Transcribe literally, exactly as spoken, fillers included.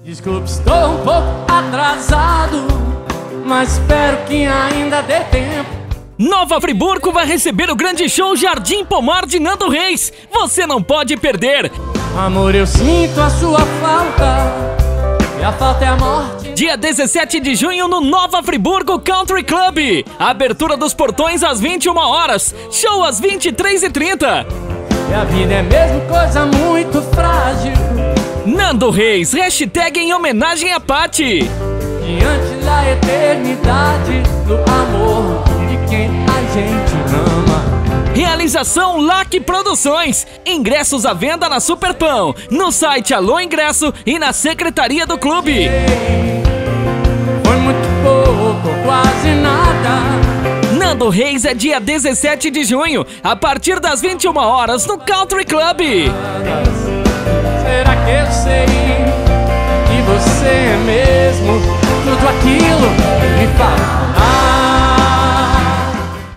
Desculpe, estou um pouco atrasado, mas espero que ainda dê tempo. Nova Friburgo vai receber o grande show Jardim Pomar de Nando Reis. Você não pode perder. Amor, eu sinto a sua falta, e a falta é a morte. Dia dezessete de junho no Nova Friburgo Country Club. Abertura dos portões às vinte e uma horas. Show às vinte e três e trinta. E a vida é mesmo coisa muito frágil. Nando Reis, hashtag em homenagem a Paty. Diante da eternidade, no amor de quem a gente ama. Realização Lac Produções. Ingressos à venda na Superpão, no site Alô Ingresso e na secretaria do clube. Foi muito pouco, quase nada. Nando Reis é dia dezessete de junho, a partir das vinte e uma horas no Country Club. Será que eu sei?